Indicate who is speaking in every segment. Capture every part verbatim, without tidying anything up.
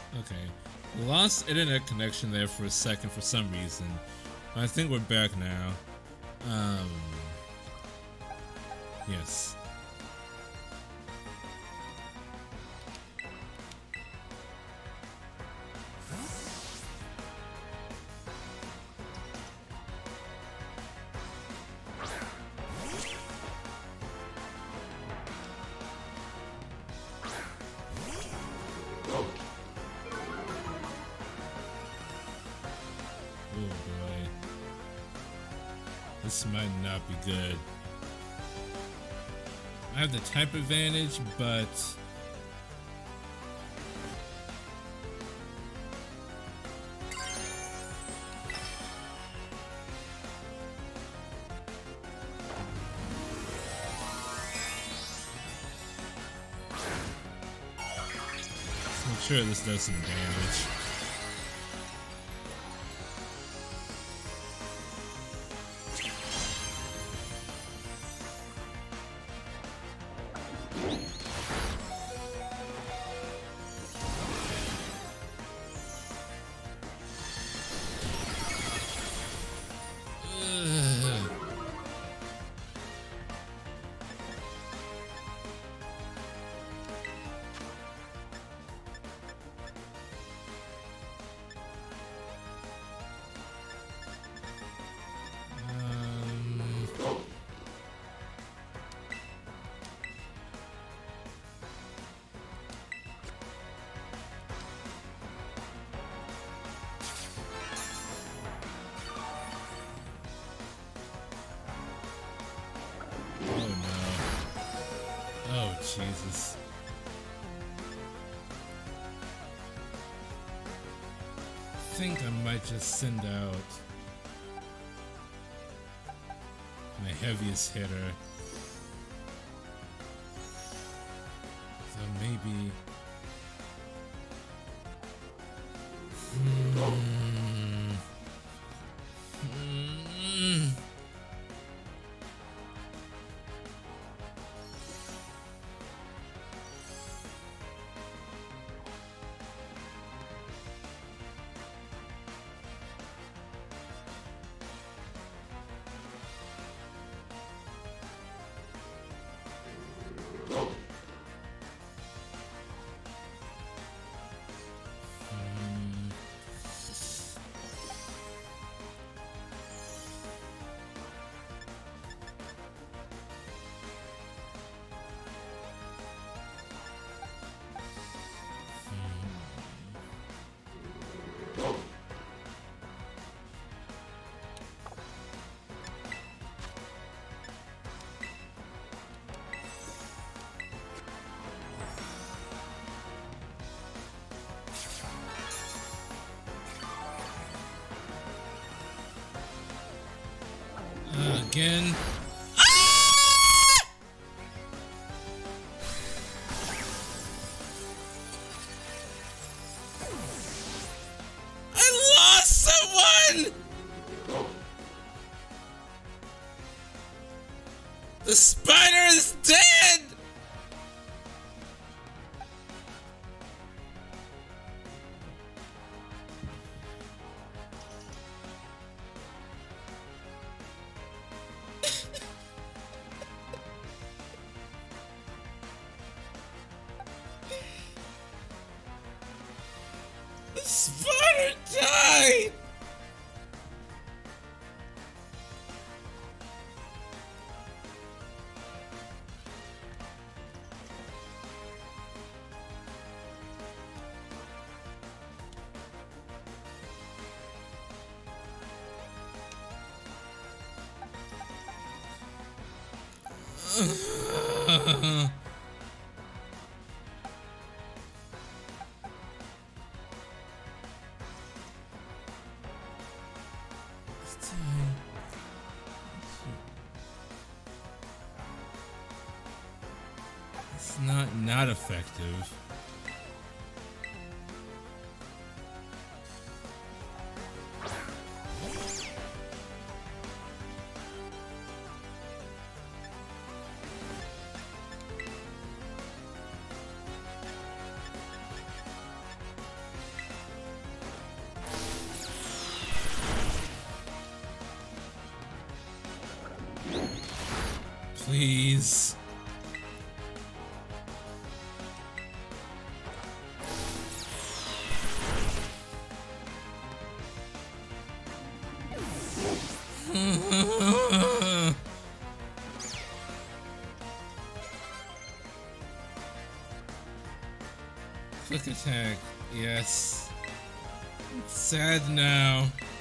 Speaker 1: Okay. Lost internet connection there for a second for some reason. I think we're back now. Um. Yes. This might not be good. I have the type advantage, but let's make sure this does some damage. Jesus. I think I might just send out my heaviest hitter. So maybe... Hmm. Hmm. Uh, again. I lost someone! The spider is dead! The spider died! It's not not effective. Please. Quick attack, yes. It's sad now.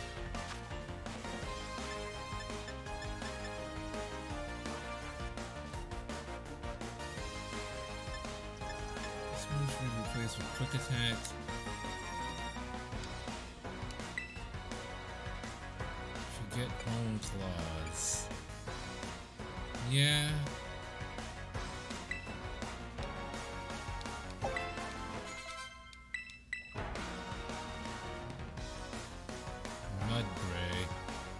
Speaker 1: This move should be replaced with quick attack. Forget Home Claws. Yeah. Mudbray.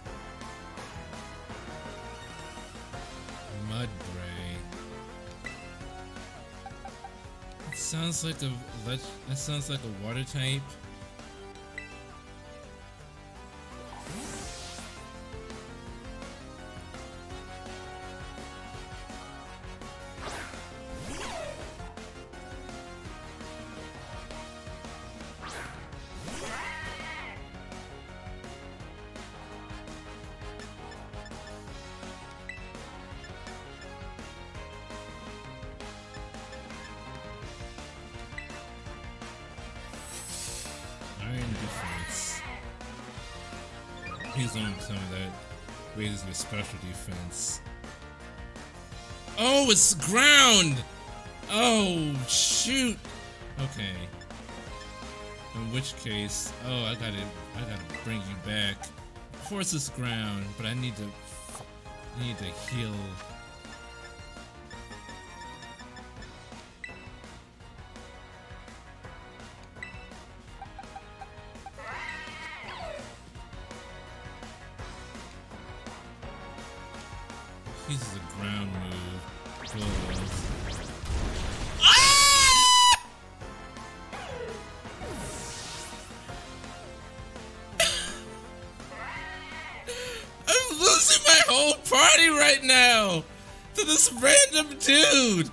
Speaker 1: Mudbray. It sounds like a that sounds like a water type. Iron defense. He's on some of that raises your special defense. Oh, it's ground! Oh, shoot! Okay. In which case, oh, I gotta, I gotta bring you back. Of course it's ground, but I need to, I need to heal. Uses a ground move. Cool. Ah! I'm losing my whole party right now to this random dude.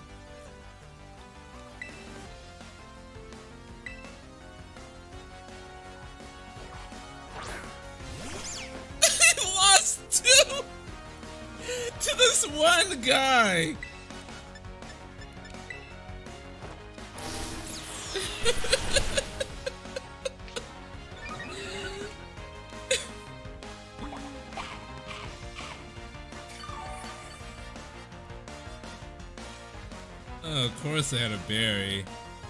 Speaker 1: I lost two. To this one guy! Oh, of course I had a berry.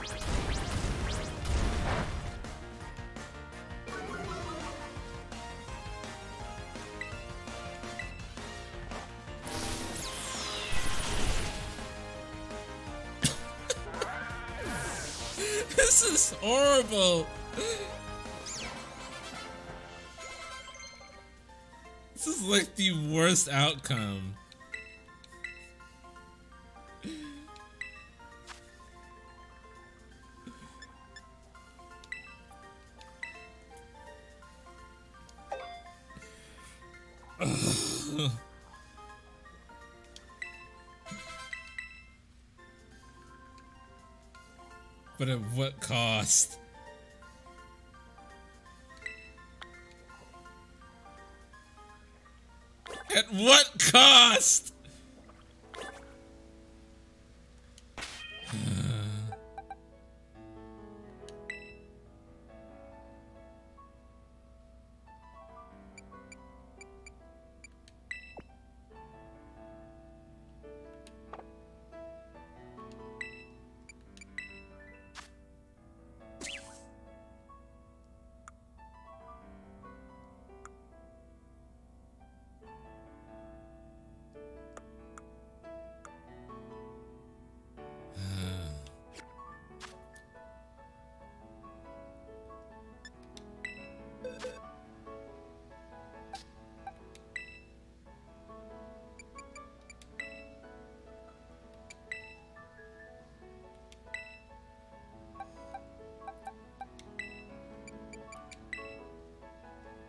Speaker 1: This is horrible. This is like the worst outcome. But at what cost? At what cost?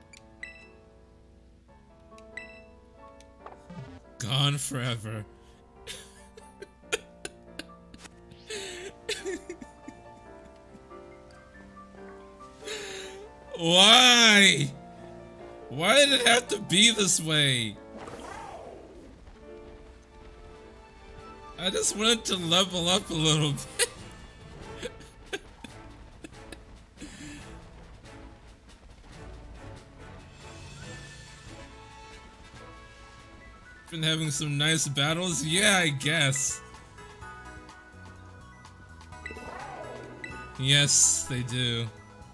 Speaker 1: Gone forever. Why? Why did it have to be this way? I just wanted to level up a little bit. Been having some nice battles? Yeah, I guess. Yes, they do.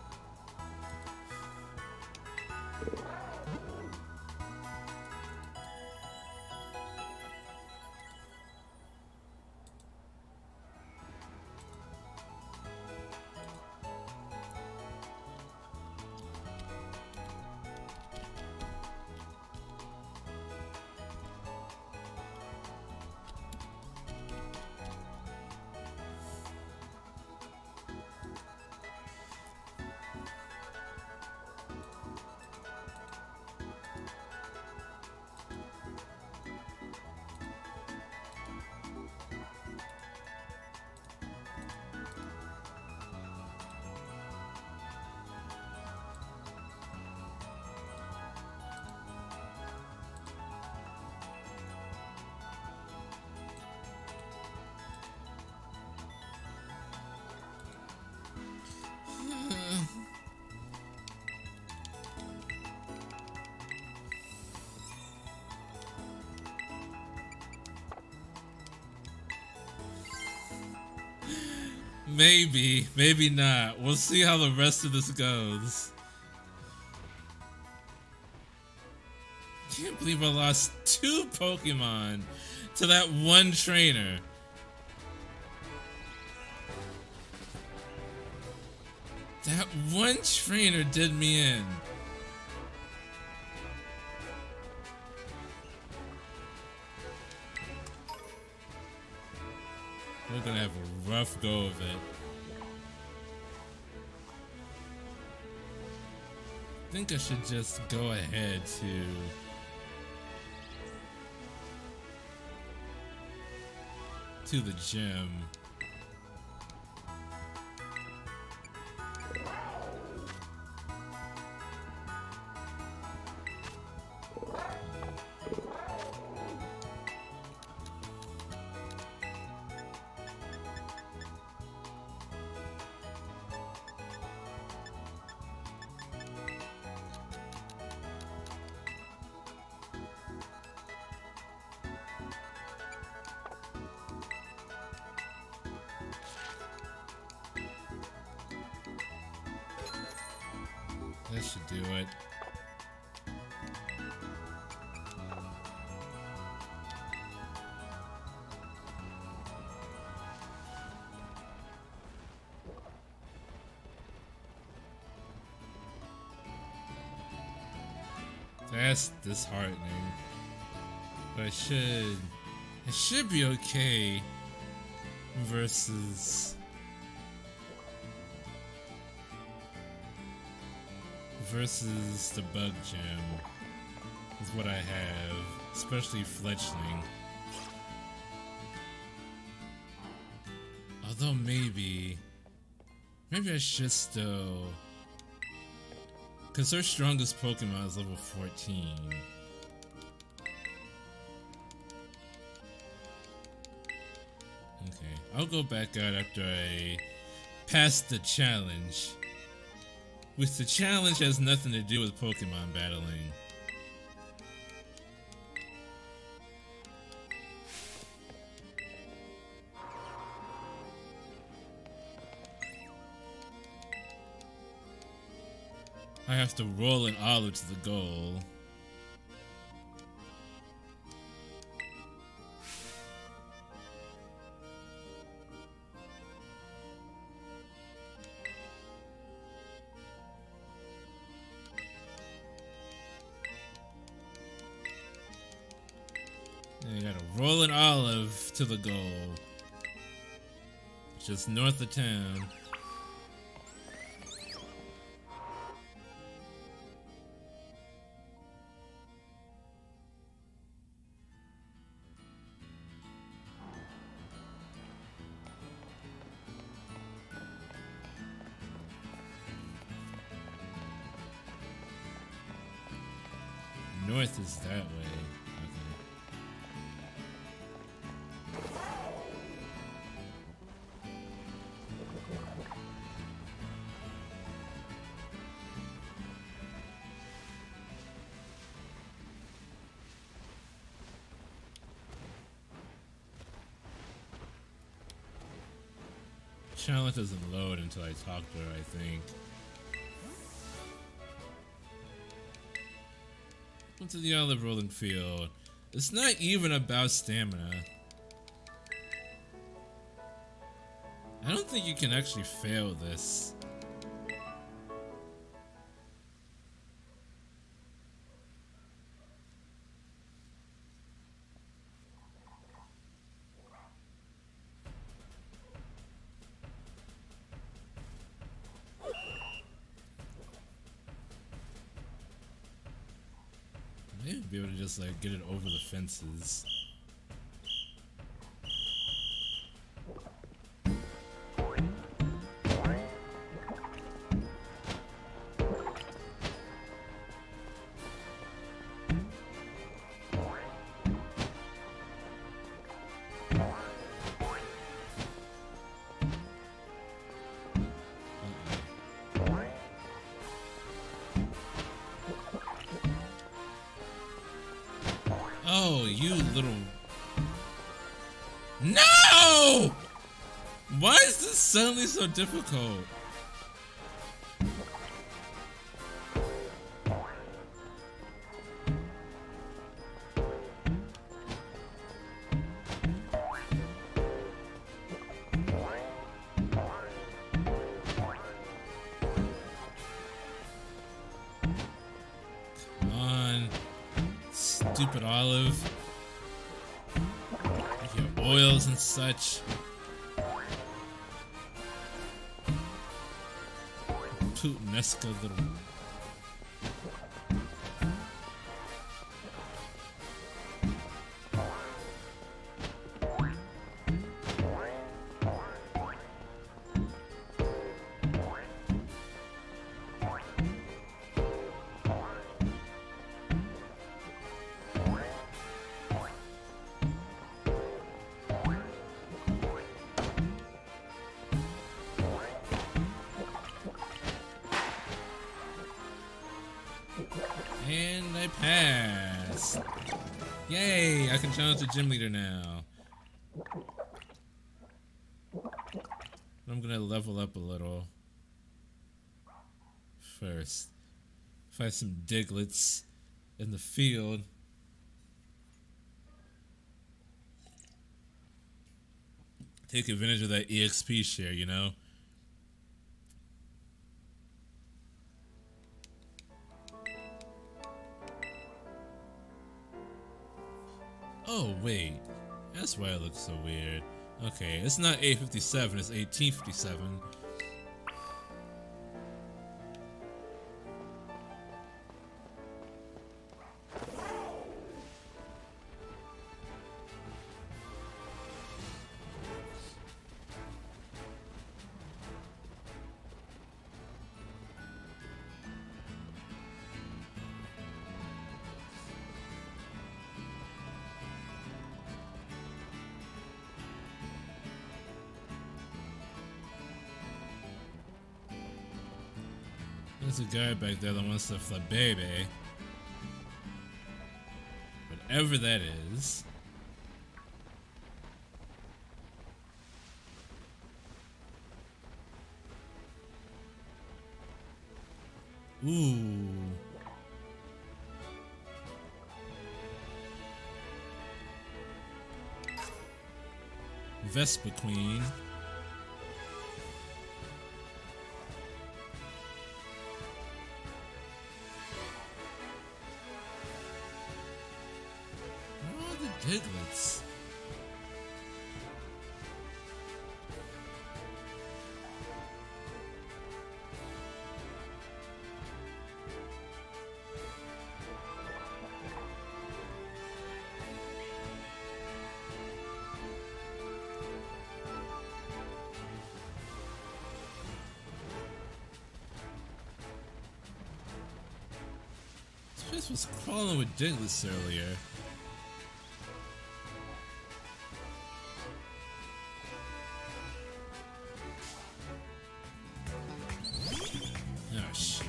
Speaker 1: Maybe, maybe not. We'll see how the rest of this goes. Can't believe I lost two Pokemon to that one trainer. That one trainer did me in. We're gonna have a rough go of it. I think I should just go ahead to to the gym. That should do it. That's disheartening. But I should... I should be okay versus... versus the bug gem is what I have, especially Fletchling. Although maybe, maybe I should still, because their strongest Pokemon is level fourteen. Okay, I'll go back out after I pass the challenge. Which the challenge has nothing to do with Pokemon battling. I have to roll an olive to the goal. You gotta roll an olive to the goal. Just north of town. North is that way. Okay. Challenge doesn't load until I talk to her, I think. Into the olive rolling field. It's not even about stamina. I don't think you can actually fail this. Maybe be able to just like get it over the fences. Oh, you little... No! Why is this suddenly so difficult? Come on. Stupid olive. Your oils and such. Puttanesca little. And I pass. Yay! I can challenge the gym leader now. I'm gonna level up a little first. Find some Digletts in the field. Take advantage of that E X P share, you know? Oh, wait. That's why it looks so weird. Okay, it's not eight fifty-seven, it's eighteen fifty-seven. There's a guy back there that wants to flip baby. Whatever that is. Ooh. Vespa Queen. Digletts. This was crawling with Diglets earlier. Oh, shoot.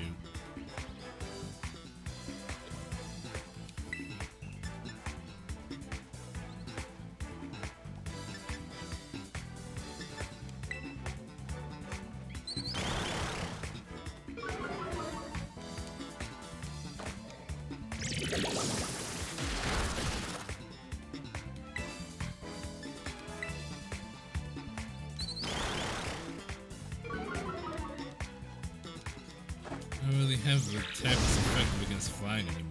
Speaker 1: I don't really have the attack that's effective against flying anymore.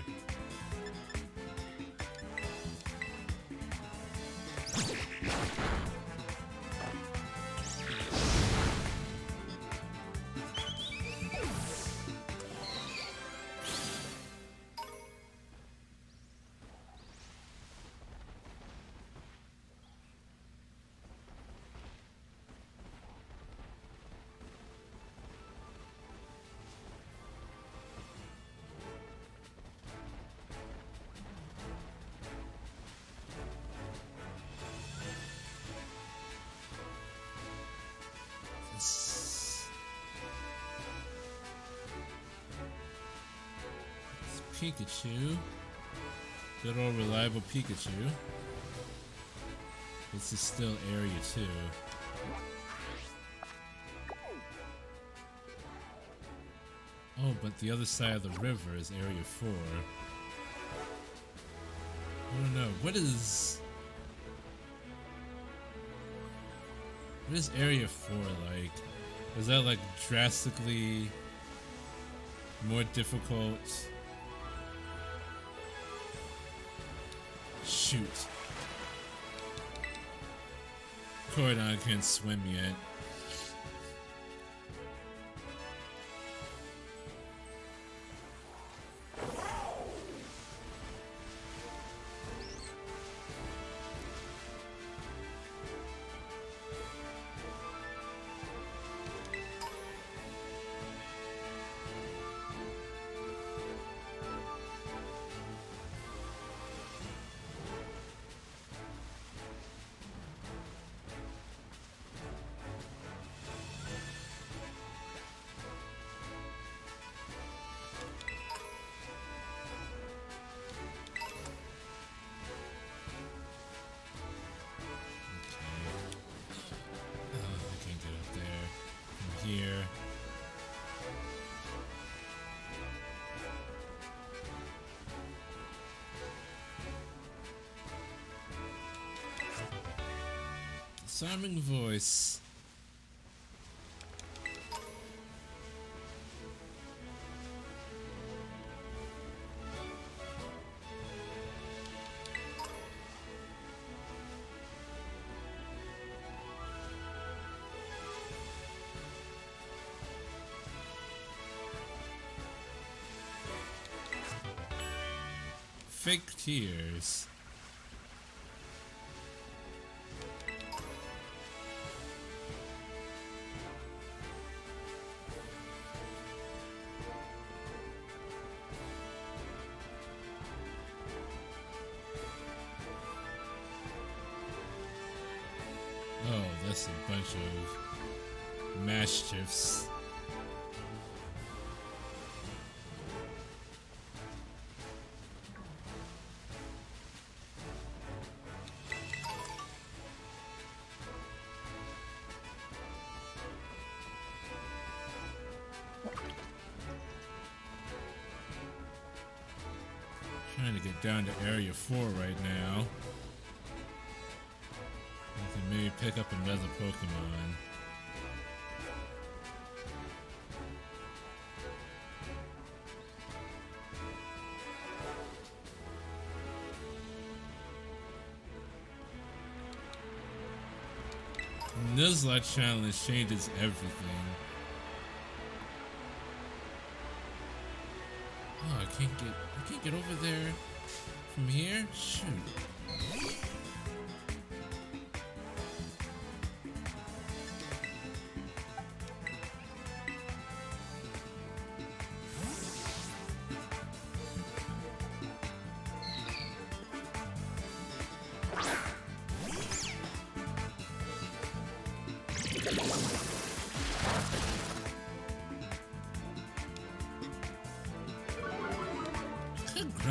Speaker 1: Pikachu. Good old reliable Pikachu. This is still area two. Oh, but the other side of the river is area four. I don't know. What is... What is area four like? Is that like drastically more difficult? Shoot. Koridon can't swim yet. Here. Disarming voice. Fake tears. Oh, that's a bunch of mischiefs. Trying to get down to area four right now. I can maybe pick up another Pokemon. Nuzlocke challenge changes everything. Oh, I can't get I can't get over there from here? Shoot.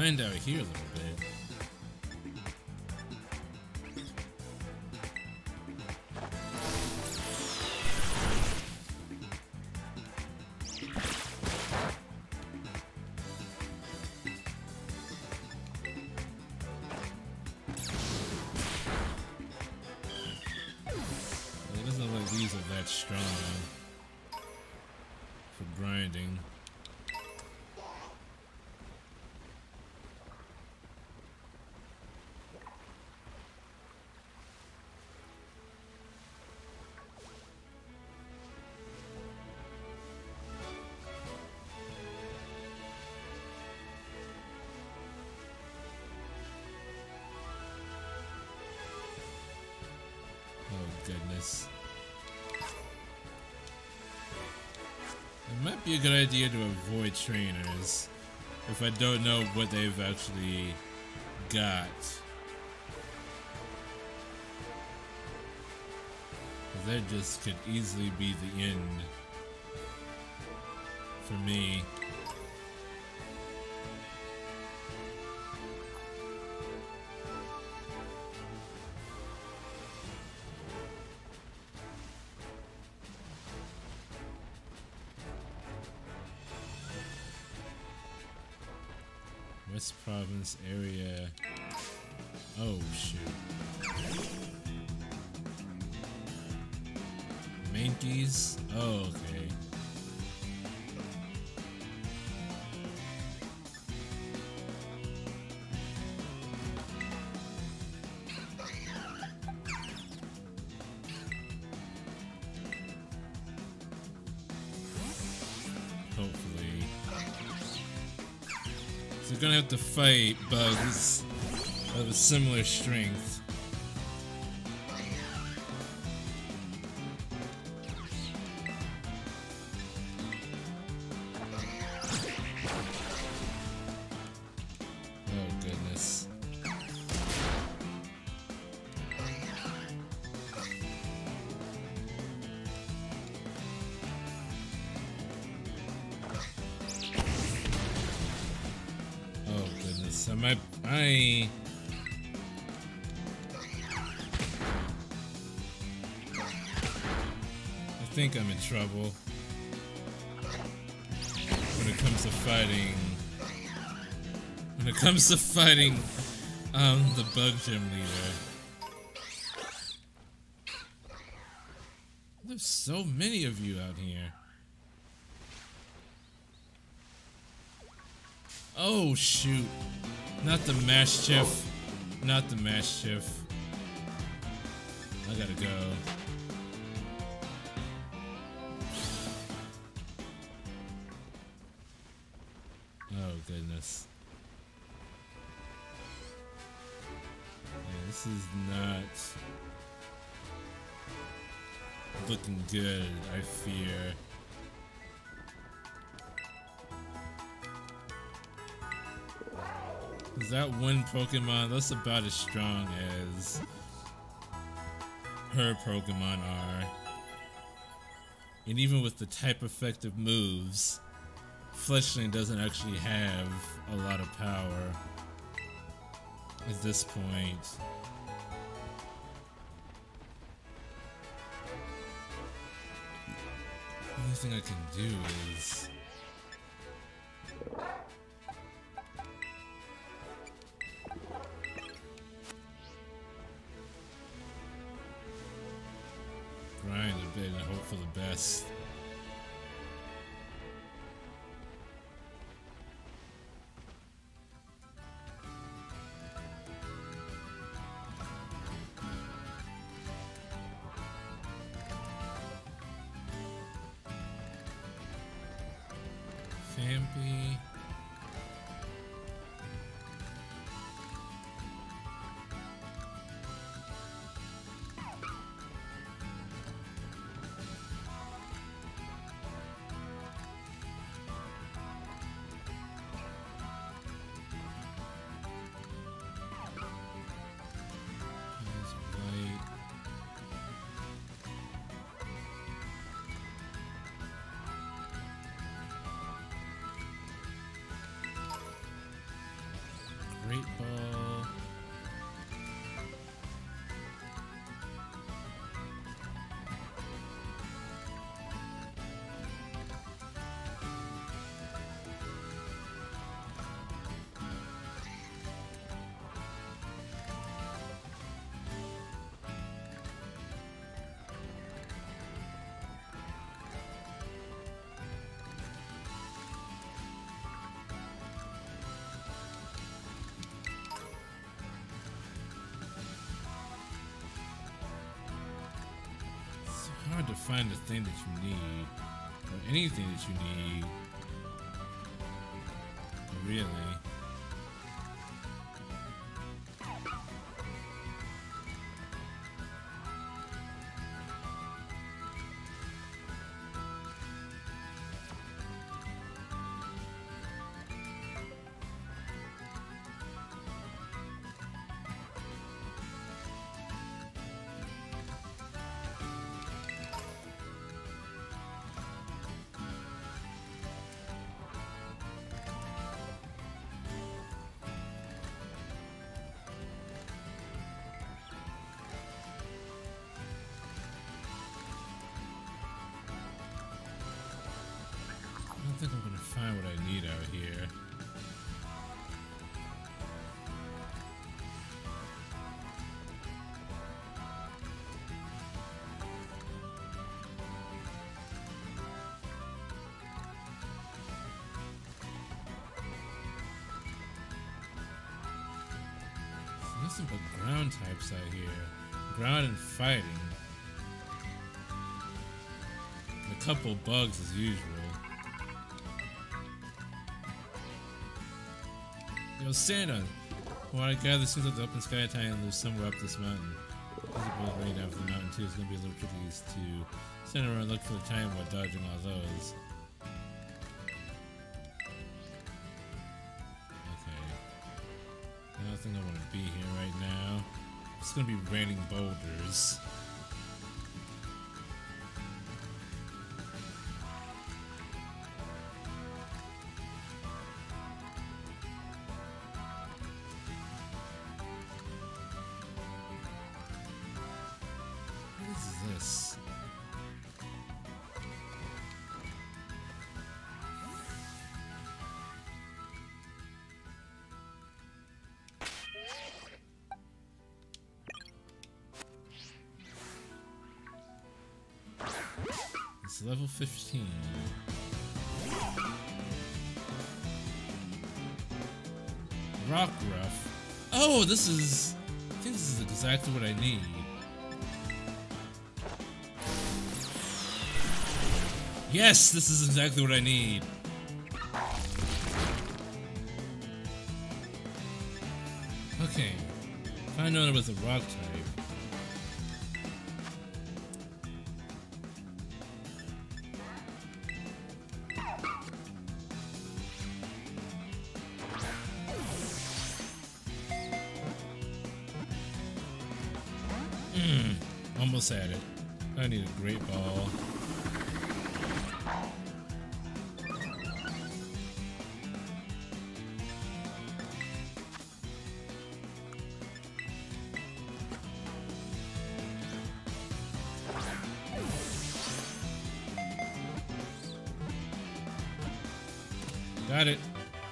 Speaker 1: grind out here a little bit. It doesn't look like these are that strong for grinding. Goodness. It might be a good idea to avoid trainers if I don't know what they've actually got. That just could easily be the end for me. West Province area. Oh shoot. Mankeys? Oh, okay. Hopefully. So we're gonna have to fight bugs of a similar strength. Oh goodness. Oh goodness. I might I I think I'm in trouble when it comes to fighting. When it comes to fighting um, the bug gym leader. There's so many of you out here. Oh shoot. Not the Mastiff. Not the Mastiff. I gotta go. Oh goodness. Yeah, this is not looking good, I fear. Is that one Pokemon that's about as strong as her Pokemon are. And even with the type effective moves, Fletchling doesn't actually have a lot of power at this point. The only thing I can do is grind a bit and hope for the best. Fampi. hard to find the thing that you need, or anything that you need. Really. I don't think I'm gonna find what I need out here. There's nothing but ground types out here. Ground and fighting. And a couple bugs as usual. Yo, Santa! From what I gather, it seems like the open sky Titan lives somewhere up this mountain. As it goes way down from the mountain too, it's gonna be a little tricky to send around and look for the Titan while dodging all those. Okay. I don't think I want to be here right now. It's gonna be raining boulders. This. It's level fifteen. Rock Ruff. Oh, this is. I think this is exactly what I need. Yes, this is exactly what I need. Okay. If I know it was a rock type. Hmm. Almost had it. I need a great ball. Got it.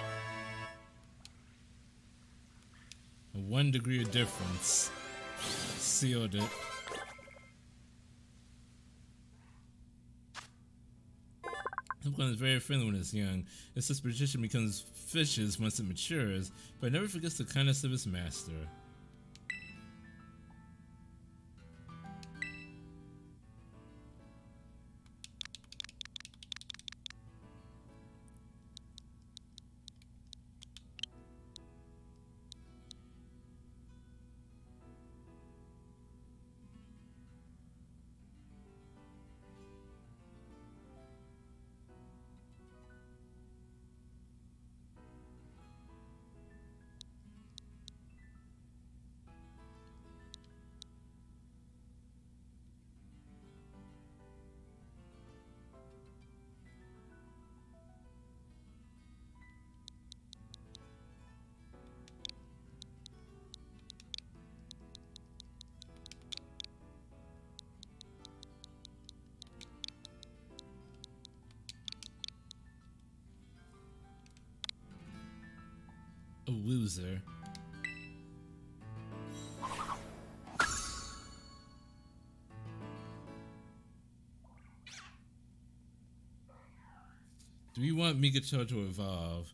Speaker 1: A one degree of difference. Sealed it. Pokemon is very friendly when it's young. Its disposition becomes vicious once it matures, but it never forgets the kindness of its master. A loser. Do we want Mikato to evolve?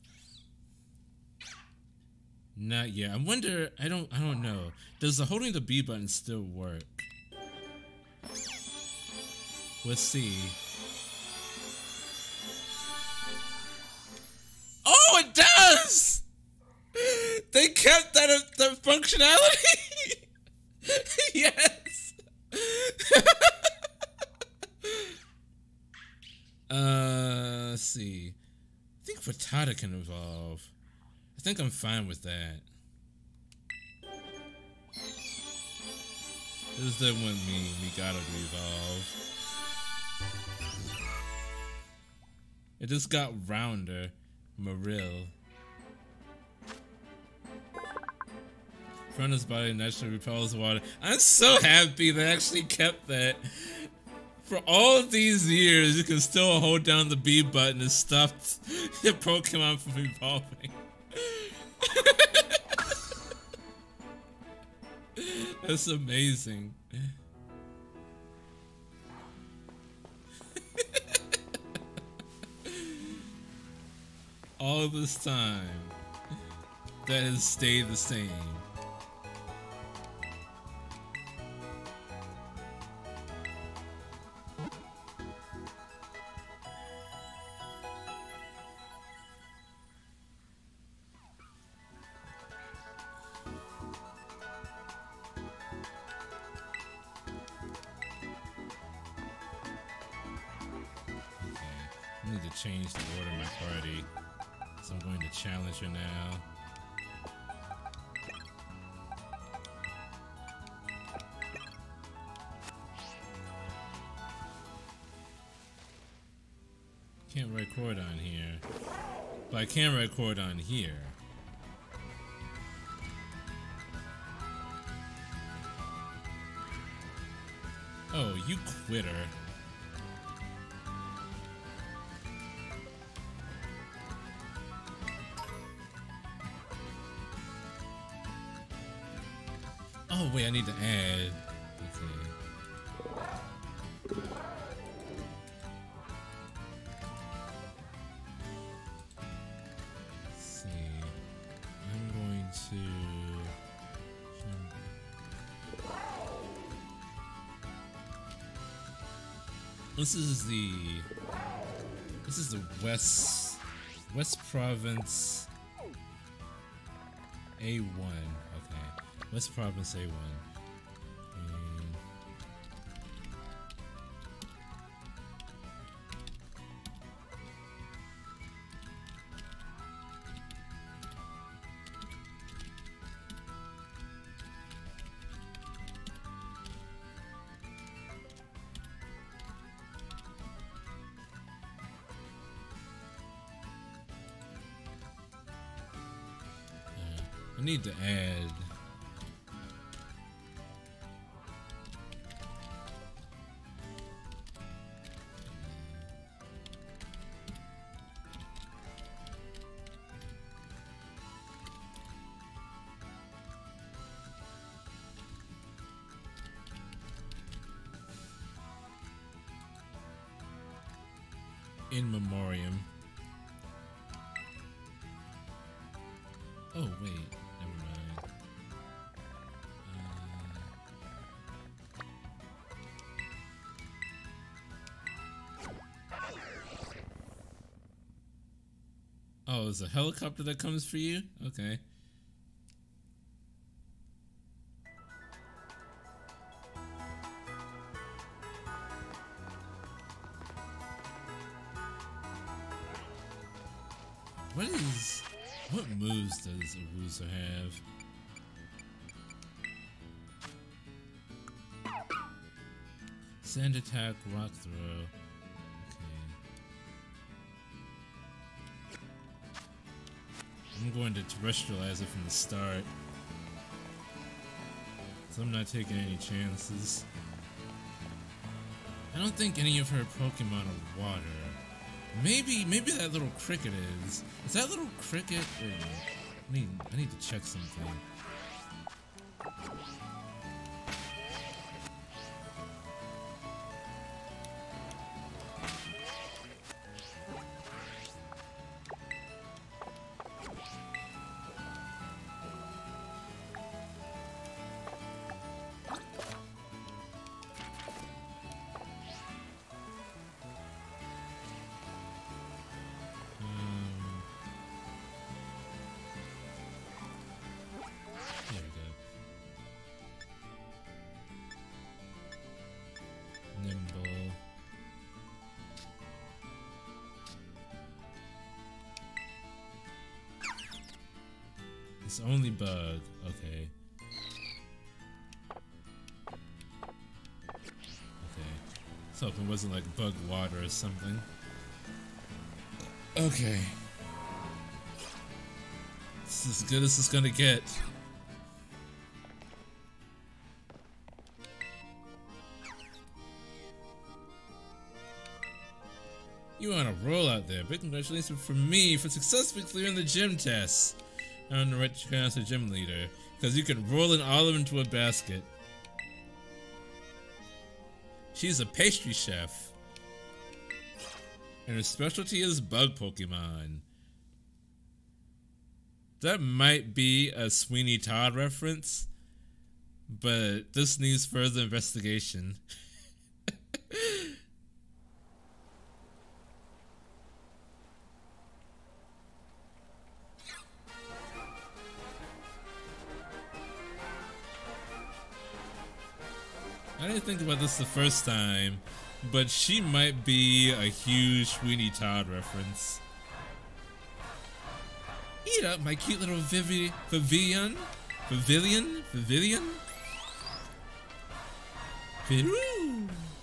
Speaker 1: Not yet. I wonder. I don't. I don't know. Does the holding the B button still work? Let's see. Oh, it does! They kept that, uh, that functionality? Yes! uh, let's see. I think Frittata can evolve. I think I'm fine with that. This doesn't want me, Mikado to evolve. It just got rounder. Marill. Front's body naturally repels water. I'm so happy they actually kept that. For all of these years, you can still hold down the B button and stop your Pokemon from evolving. That's amazing. All this time, that has stayed the same. I need to change the order of my party, so I'm going to challenge her now. Can't record on here, but I can record on here. Oh, you quitter. Oh wait, I need to add. Okay. Let's see. I'm going to. This is the. This is the West West Province A one. West Province A one. Um, uh, I need to add. In memoriam. Oh wait, never mind. Uh... Oh, there's a helicopter that comes for you? Okay. What is... What moves does Awusa have? Sand attack, rock throw. Okay. I'm going to terrestrialize it from the start. So I'm not taking any chances. I don't think any of her Pokemon are water. Maybe, maybe that little cricket is. Is that little cricket? Wait, I need, I need to check something. It's only bug. Okay. Okay. So if it wasn't like bug water or something. Okay. This is as good as it's gonna get. You on a roll out there. Big congratulations from me for successfully clearing the gym test. I'm the right chance to gym leader, because you can roll an olive into a basket. She's a pastry chef, and her specialty is bug Pokemon. That might be a Sweeney Todd reference, but this needs further investigation. I didn't think about this the first time, but she might be a huge Sweeney Todd reference. Eat up, my cute little Vivi Vivian? Pavilion? Pavilion? Peru!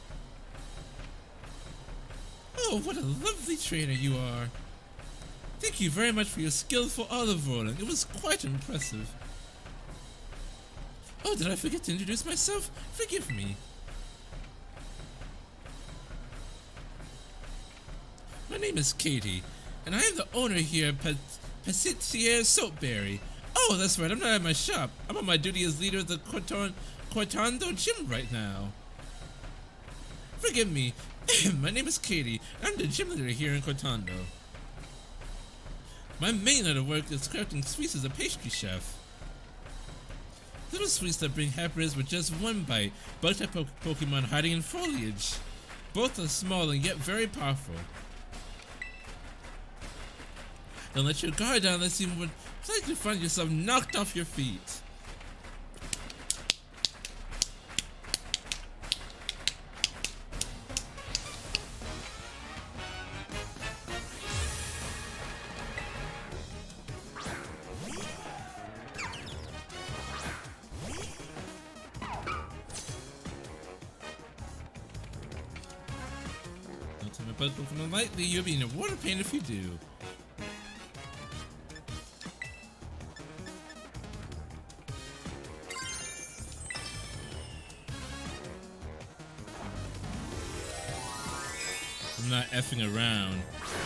Speaker 1: Oh, what a lovely trainer you are. Thank you very much for your skillful olive rolling. It was quite impressive. Oh, did I forget to introduce myself? Forgive me. My name is Katie, and I am the owner here at Patissier Soapberry. Oh, that's right, I'm not at my shop. I'm on my duty as leader of the Corton Cortando Gym right now. Forgive me. My name is Katie. I'm the gym leader here in Cortando. My main line of work is crafting sweets as a pastry chef. Little sweets that bring happiness with just one bite. Bug-type po Pokemon hiding in foliage. Both are small and yet very powerful. Don't let your guard down unless you would likely find yourself knocked off your feet. But Pokemon lightly, you'll be in a water pain if you do. I'm not effing around.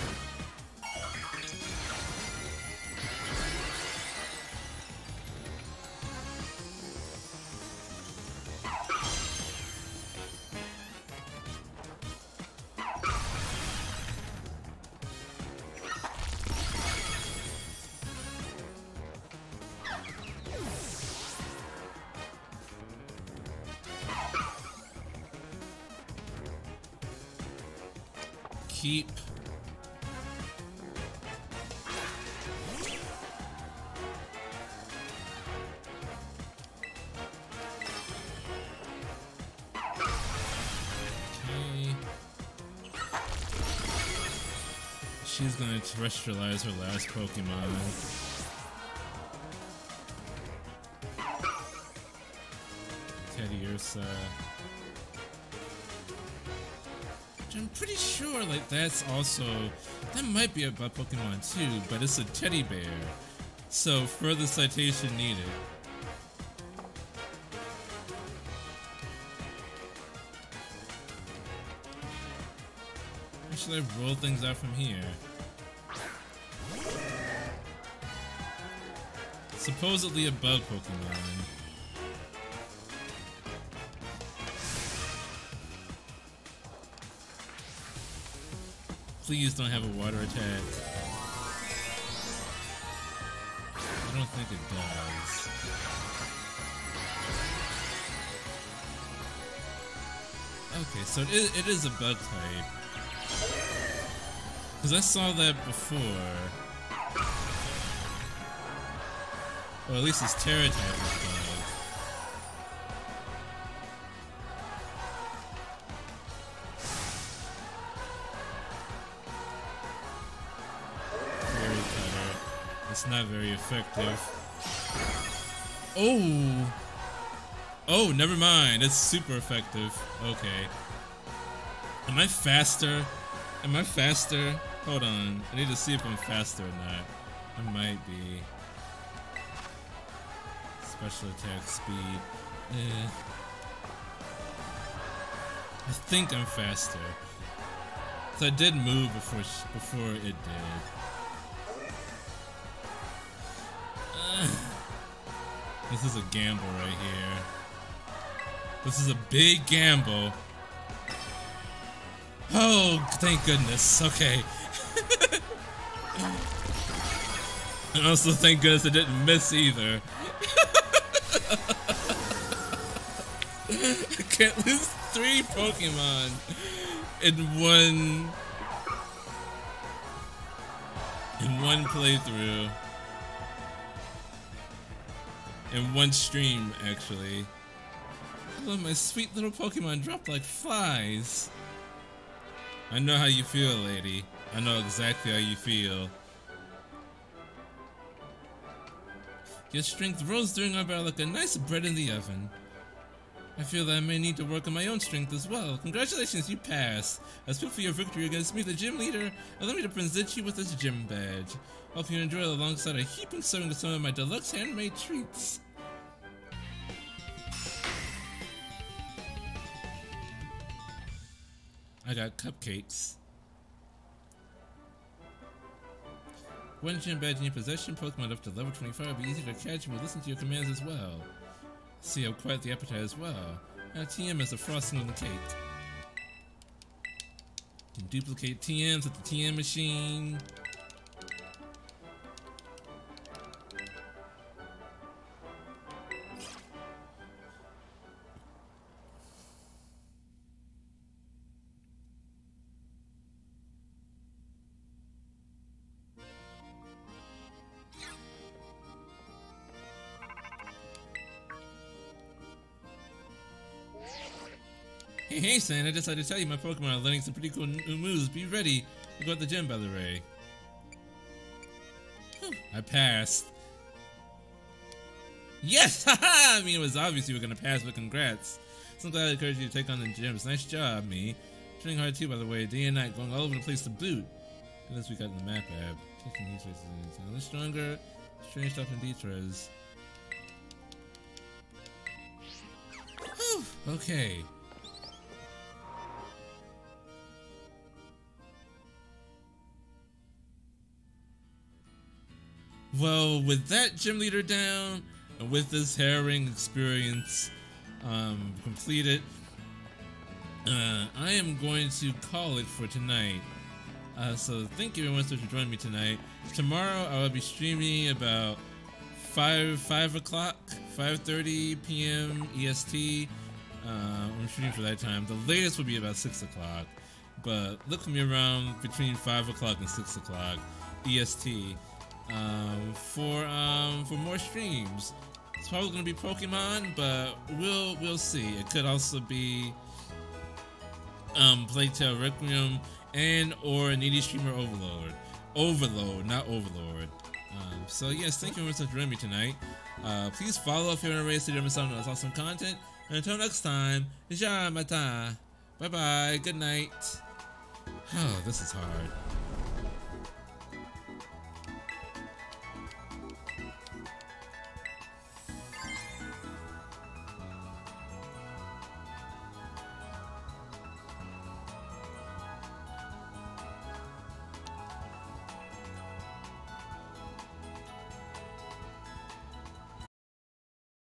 Speaker 1: Keep. Okay. She's gonna terrestrialize her last Pokemon. Teddiursa. I'm pretty sure like that's also, that might be about Pokemon too, but it's a teddy bear. So further citation needed. How should I roll things out from here? Supposedly a bug Pokemon. Please don't have a water attack. I don't think it does. Okay, so it is, it is a bug type. Because I saw that before. Or at least its Terra type is bug. It's not very effective. Oh. Oh, never mind. It's super effective. Okay. Am I faster? Am I faster? Hold on. I need to see if I'm faster or not. I might be. Special attack speed. Eh. I think I'm faster. So I did move before sh before it did. Uh, this is a gamble right here. This is a big gamble. Oh, thank goodness. Okay. And also, thank goodness I didn't miss either. I can't lose three Pokemon in one in one playthrough. In one stream, actually. Oh, my sweet little Pokemon dropped like flies. I know how you feel, lady. I know exactly how you feel. Your strength rose during our battle like a nice bread in the oven. I feel that I may need to work on my own strength as well. Congratulations, you passed. As proof for your victory against me, the gym leader, allow me to present you with this gym badge. Hope you enjoy it alongside a heaping serving of some of my deluxe handmade treats. I got cupcakes. One gym badge in your possession, Pokemon up to level twenty-five will be easy to catch and will listen to your commands as well. See, I'm quite the appetite as well. Now T M is the frosting on the cake. You can duplicate T Ms at the T M machine. Hey, hey, San, I decided to tell you my Pokemon are learning some pretty cool new moves. Be ready to go at the gym, Bellaray. I passed. Yes! Haha! I mean, it was obvious you were going to pass, but congrats. So glad I encouraged you to take on the gyms. Nice job, me. Training hard too, by the way. Day and night, going all over the place to boot. At least we got in the map app. Taking these races a little stronger. Strange stuff in Detras. Whew, okay. Well, with that gym leader down, and with this harrowing experience um, completed, uh, I am going to call it for tonight. Uh, so thank you everyone for joining me tonight. Tomorrow I will be streaming about five five o'clock, five thirty p m E S T. Uh, I'm shooting for that time. The latest will be about six o'clock, but look for me around between five o'clock and six o'clock E S T. Um, for um, for more streams. It's probably gonna be Pokemon, but we'll we'll see. It could also be um, Plague Tale Requiem and or Needy Streamer Overload. Overload, not Overlord. Um, so yes, thank you very much for joining me tonight. Uh, please follow if you're on a race to do some awesome content. And until next time, ja mata. Bye bye. Good night. Oh, this is hard.